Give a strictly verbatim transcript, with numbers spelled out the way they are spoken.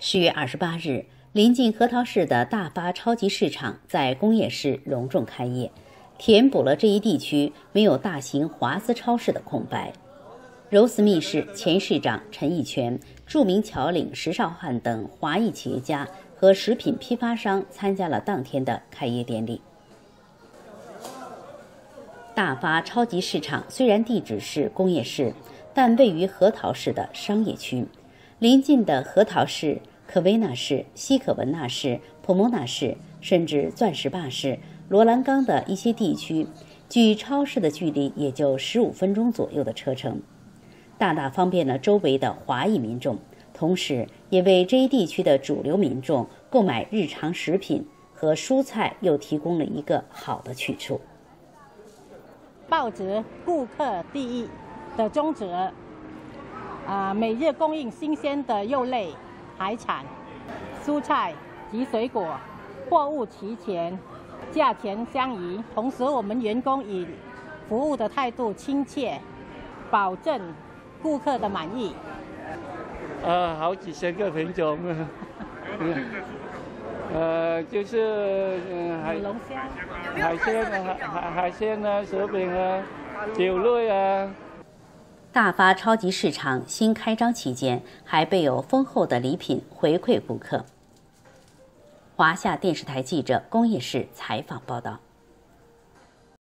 十月二十八日，临近核桃市的大发超级市场在工业市隆重开业，填补了这一地区没有大型华资超市的空白。柔思密市前市长陈义全、著名侨领石绍汉等华裔企业家和食品批发商参加了当天的开业典礼。大发超级市场虽然地址是工业市，但位于核桃市的商业区。邻近的核桃市、科威纳市、西可文纳市、普莫纳市，甚至钻石坝市、罗兰冈的一些地区，距超市的距离也就十五分钟左右的车程，大大方便了周围的华裔民众，同时也为这一地区的主流民众购买日常食品和蔬菜又提供了一个好的去处。 抱着顾客第一的宗旨，啊，每日供应新鲜的肉类、海产、蔬菜及水果，货物齐全，价钱相宜。同时，我们员工以服务的态度亲切，保证顾客的满意。 呃，好几千个品种，呃，就是嗯海龙虾、 海鲜啊、海海鲜啊、食品啊、酒类啊。 大发超级市场新开张期间，还备有丰厚的礼品回馈顾客。华夏电视台记者龚烨市采访报道。